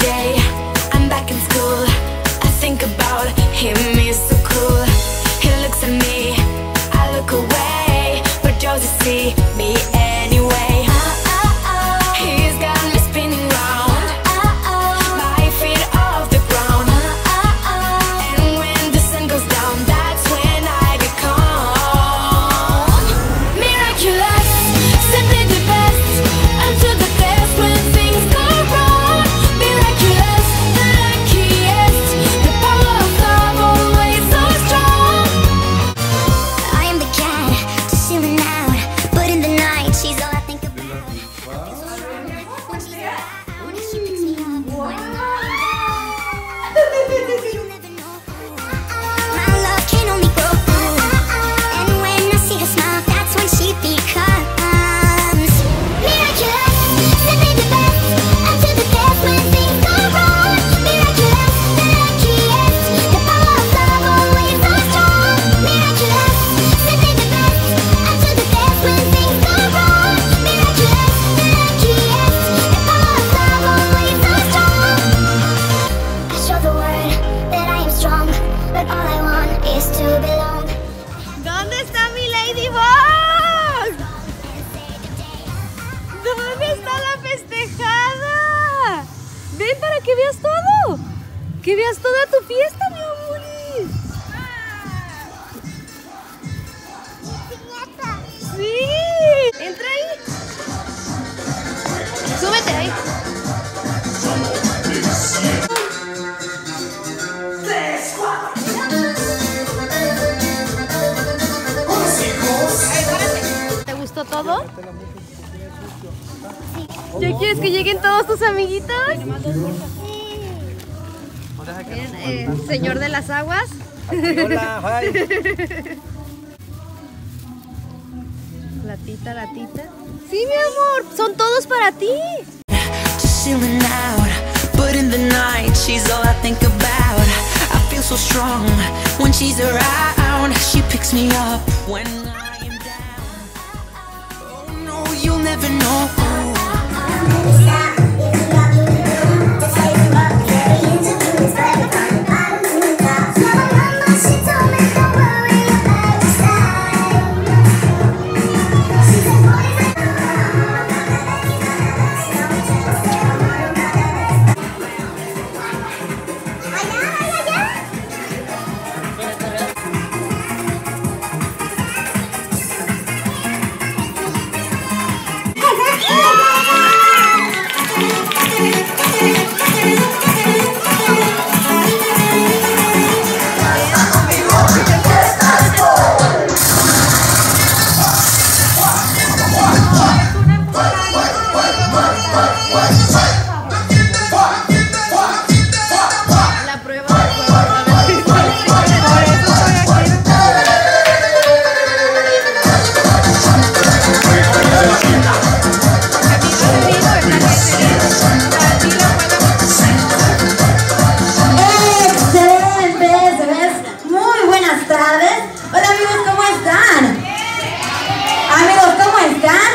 day I'm back in school, I think about him, he's so cool. He looks at me, I look away, but does he see me anyway? He's got me spinning round, my feet off the ground. And when the sun goes down, that's when I become miraculous, simply the best, until the best when things go wrong. Miraculous, the luckiest, the power of love always so strong. I am the cat, just chilling out, but in the night she's all I think about. When she's around, she picks me up. When I'm down, you'll never know. My love can only grow, and when I see her smile, that's when she becomes miraculous, simply the best, until the best when things go wrong. Miraculous, the luckiest, the power of love always so strong. Miraculous, simply the best, until the best when things go wrong. Miraculous, the luckiest, the power of love always so strong. I show the world that I am strong, but all I want is to belong. ¿Dónde está mi Ladybug? ¿Dónde está la festejada? Ven para que veas todo. Que veas toda tu fiesta, mi amoris. Sí. Entra ahí. Súbete ahí. ¿Te gustó todo? ¿Ya quieres que lleguen todos tus amiguitos? Bien, señor de las aguas. Hola, hi. Latita, latita. Sí, mi amor, son todos para ti. Just chilling out, but in the night she's all I think about. I feel so strong when she's around. She picks me up when I am down. Oh no, you'll never know. La prueba de fuego, a ver si por eso estoy Excelente, ¿sabes? Muy buenas tardes. Hola amigos, ¿cómo están? Amigos, ¿cómo están?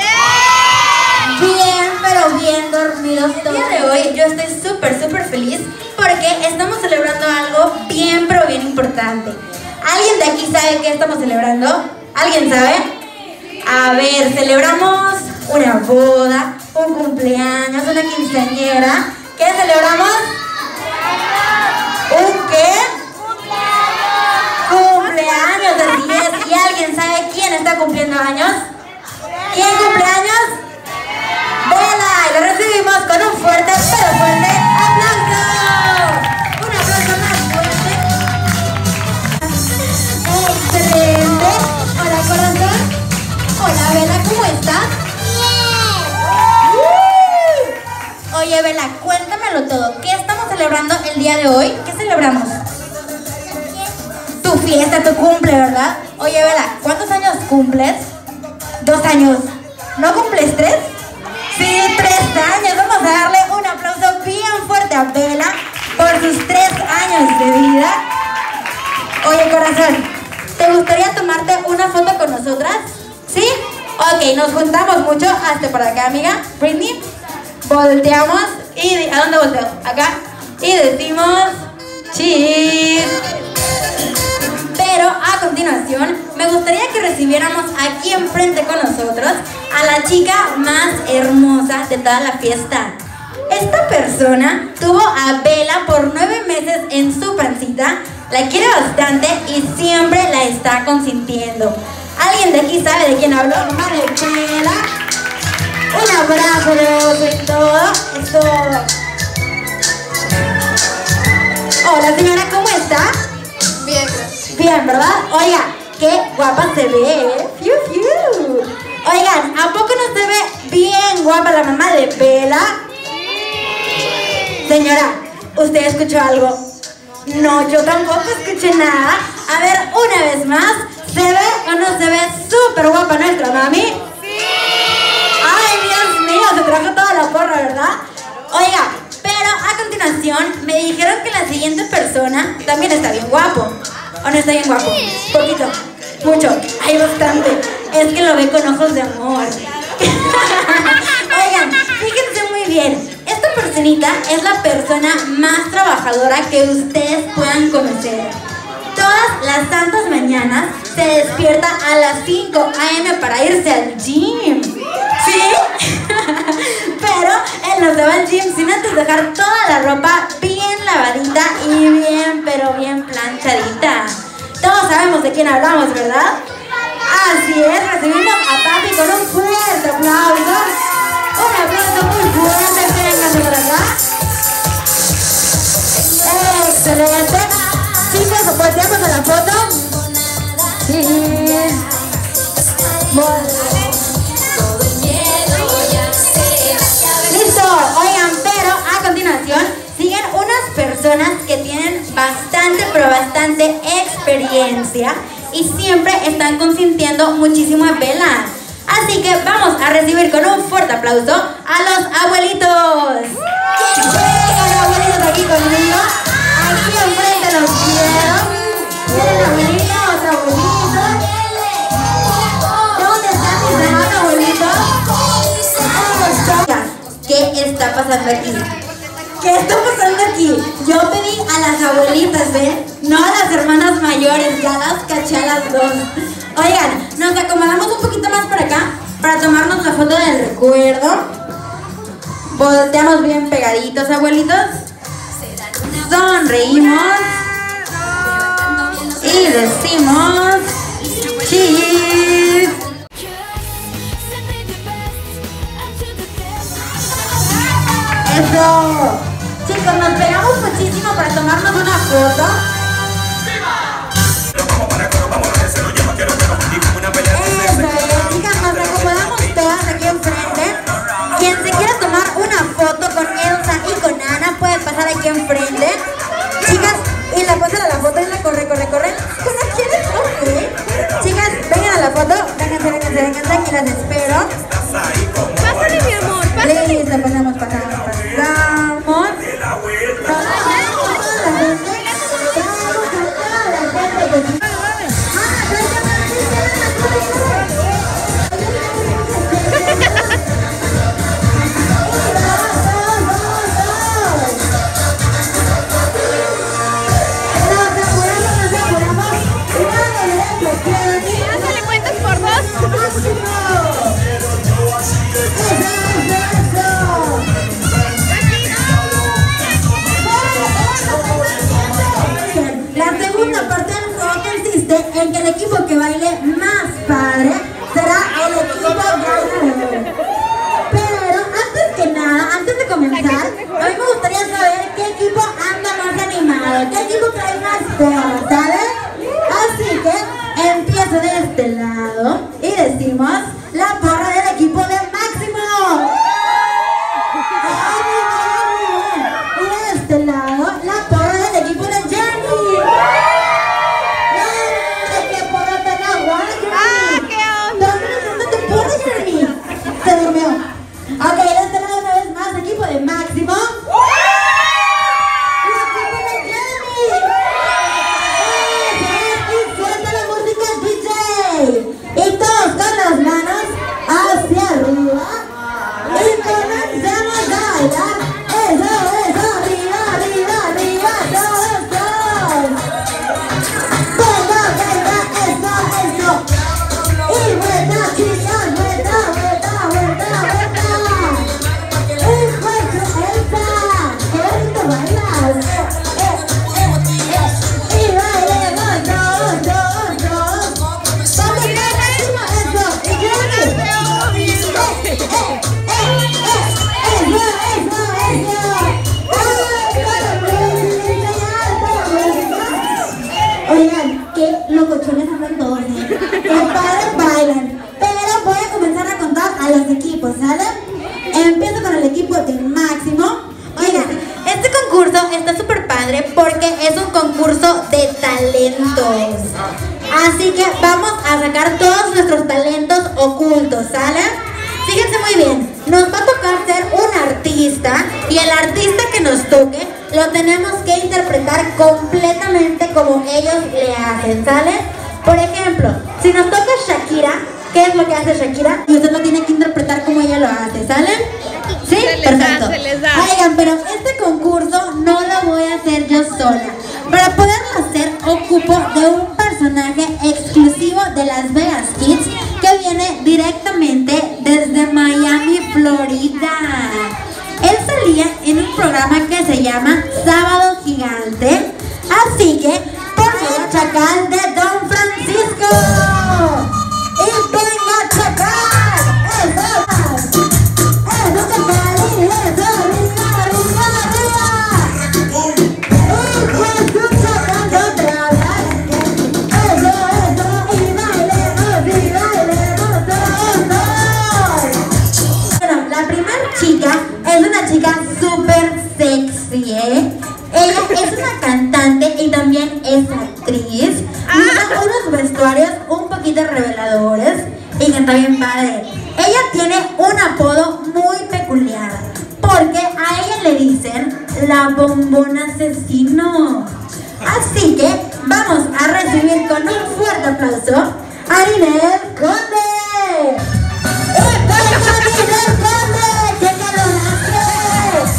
Bien, pero bien dormidos todos. El día de hoy yo estoy súper feliz porque estamos celebrando algo bien, pero bien importante. ¿Alguien de aquí sabe qué estamos celebrando? ¿Alguien sabe? A ver, celebramos una boda, un cumpleaños, una quinceañera. ¿Qué celebramos? ¿Un qué? ¡Cumpleaños! Así es. ¿Y alguien sabe quién está cumpliendo años? ¿Quién cumple años? ¡Vela! Y lo recibimos con un fuerte, pero fuerte aplauso. Un aplauso más fuerte. Excelente. Hola, corazón. Hola, Vela, ¿cómo estás? Bien. Oye, Vela, cuéntamelo todo. ¿Qué estamos celebrando el día de hoy? ¿Qué celebramos? Tu fiesta, tu cumple, ¿verdad? Oye, Vela, ¿cuántos años cumples? 2 años. ¿No cumples 3? Sí, 3 años. Vamos a darle un aplauso bien fuerte a Vela por sus 3 años de vida. Oye, corazón, ¿te gustaría tomarte una foto con nosotras? ¿Sí? Ok, nos juntamos mucho. Hazte para acá, amiga. Britney. Volteamos y y ¿a dónde volteo? Acá. Y decimos cheese. Pero a continuación me gustaría que recibiéramos aquí enfrente con nosotros a la chica más hermosa de toda la fiesta. Esta persona tuvo a Bella por 9 meses en su pancita, la quiere bastante y siempre la está consintiendo. ¿Alguien de aquí sabe de quién hablo? Mamá de Bella. Un abrazo de oso y todo. Es todo. Hola señora, ¿cómo está? Bien, gracias. Bien, ¿verdad? Oiga, qué guapa se ve, ¿eh? Fiu, fiu. Oigan, ¿a poco no se ve bien guapa la mamá de Bella? Señora, ¿usted escuchó algo? No, yo tampoco escuché nada. A ver, una vez más, ¿se ve o no se ve súper guapa nuestra mami? ¡Sí! ¡Ay, Dios mío! Se trajo toda la porra, ¿verdad? Oiga, pero a continuación me dijeron que la siguiente persona también está bien guapo. ¿O no está bien guapo? Poquito, mucho, hay bastante. Es que lo ve con ojos de amor. Oigan, fíjense muy bien. Esta personita es la persona más trabajadora que ustedes puedan conocer. Todas las santas mañanas se despierta a las 5 a.m. para irse al gym. ¿Sí? Pero él no se va al gym sin antes dejar toda la ropa bien lavadita y bien, pero bien planchadita. Todos sabemos de quién hablamos, ¿verdad? Así es, recibimos a papi con un fuerte aplauso. Un aplauso muy fuerte, vénganse por acá. Excelente. Chicos, volteamos a la foto. Sí. Listo, oigan, pero a continuación siguen unas personas que tienen bastante, pero bastante experiencia y siempre están consintiendo muchísimo a Bella. Así que vamos a recibir con un fuerte aplauso a los abuelitos. Vengan, abuelitos, aquí conmigo. Aquí enfrente los quiero. Miren, abuelitos, abuelitos. ¿Dónde están mis demás abuelitos? ¿Qué está pasando aquí? ¿Qué está pasando aquí? Yo pedí a las abuelitas, ¿ven? No a las hermanas mayores, ya las caché a las dos. Oigan, nos acomodamos un poquito más por acá para tomarnos la foto del recuerdo. Volteamos bien pegaditos, abuelitos. Sonreímos. Y decimos cheese. Eso. Chicos, nos pegamos muchísimo para tomarnos una foto. Eso es, chicas, nos acomodamos todas aquí enfrente. Quien se quiera tomar una foto con Elsa y con Ana puede pasar aquí enfrente. Chicas, y la pasan a la foto y la corre. ¿Cómo quieres? Ok. Chicas, vengan a la foto. Vénganse, aquí las espero. Pásale, mi amor, pásale. Listo, pasamos para acá. Pasamos. Pásale, cuentas por dos. La segunda parte del juego consiste en que el equipo que baile más padre será el equipo ganador. Pero antes que nada, antes de comenzar, a mí me gustaría saber qué equipo anda más animado, qué equipo trae más porras, ¿sabes? Así que empiezo de este lado y decimos la porra del equipo de Máximo. Y de este lado, la porra del equipo de Jenny. ¡Qué porra tan aguada, Jenny! ¿Qué onda? ¿Dónde tu porra, Jenny? Se durmió. Ok, de este lado una vez más, equipo de Máximo. Y equipo de Jenny. Y suelta la música, DJ. Y todos con las manos hacia arriba. Y comenzamos a bailar. Eso porque es un concurso de talentos. Así que vamos a sacar todos nuestros talentos ocultos, ¿sale? Fíjense muy bien, nos va a tocar ser un artista y el artista que nos toque lo tenemos que interpretar completamente como ellos le hacen, ¿sale? Por ejemplo, si nos toca Shakira, ¿qué es lo que hace Shakira? Y usted lo tiene que interpretar como ella lo hace, ¿sale? ¿Sí? Perfecto. Se les da. Oigan, pero este concurso no lo voy a hacer yo sola. Para poderlo hacer, ocupo de un personaje exclusivo de Las Vegas Kids que viene directamente desde Miami, Florida. Él salía en un programa que se llama Sábado Gigante. Así que, por favor, Chacal de Don Francisco. ¡Y venga, Chacal! ¡Eso! ¡Eso, Chacal! ¡Y eso! ¡Arriba, arriba, arriba! ¡Y pues tu Chacal no trabaja! ¡Eso, eso! ¡Y bailemos todos! Bueno, la primera chica es una chica súper sexy, ¿eh? Ella es una cantante y también es actriz. Usa unos vestuarios un poquito reveladores y canta bien padre. Ella tiene un apodo muy peculiar porque a ella le dicen la bombona asesino. Así que vamos a recibir con un fuerte aplauso a Ninel Conde. ¡Venga, Ninel Conde! ¡Qué calor hace!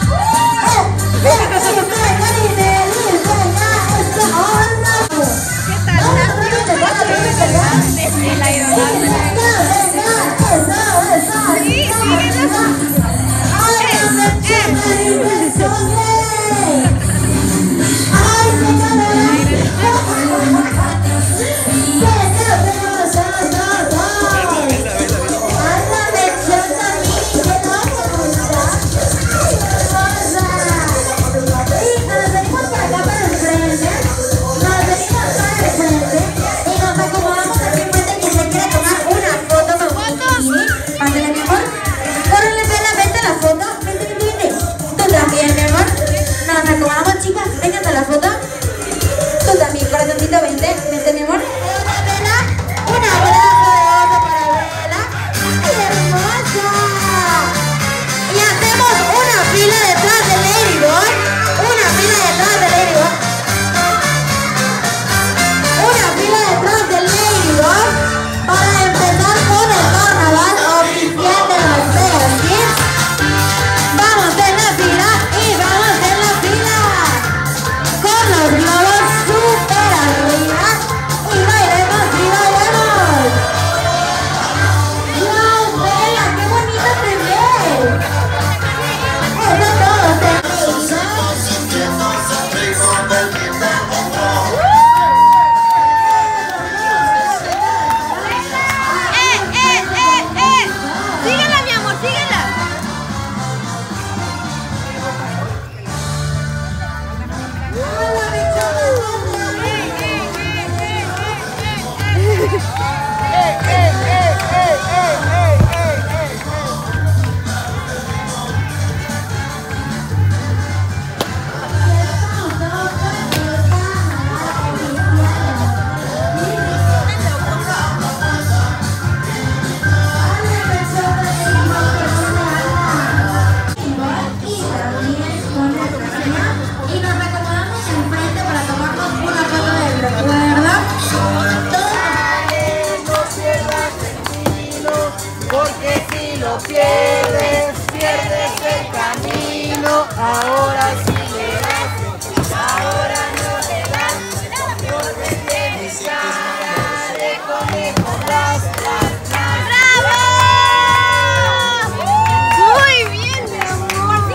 Ahora sí le das, ahora no le das, por vender cara de conejo, blas, blas, blas. ¡Bravo! Muy bien, mi amor.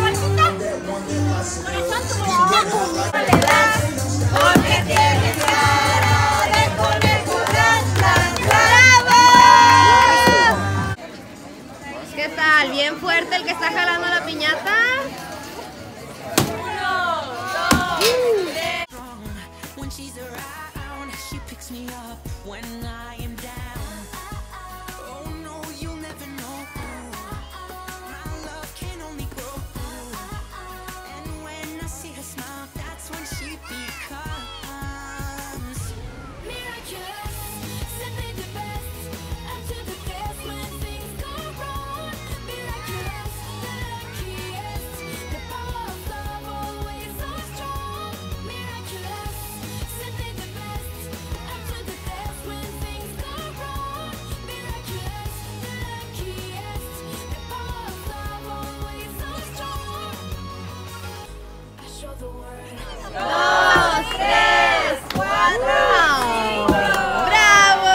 No le das, porque tienes cara de conejo, blas, blas, blas. ¡Bravo! ¿Qué tal? ¿Bien fuerte el que está jalando la piñata? When she's around, she picks me up when I am down. Oh no, you'll never know. My love can only grow. And when I see her smile, that's when 2, 3, 4. ¡Bravo!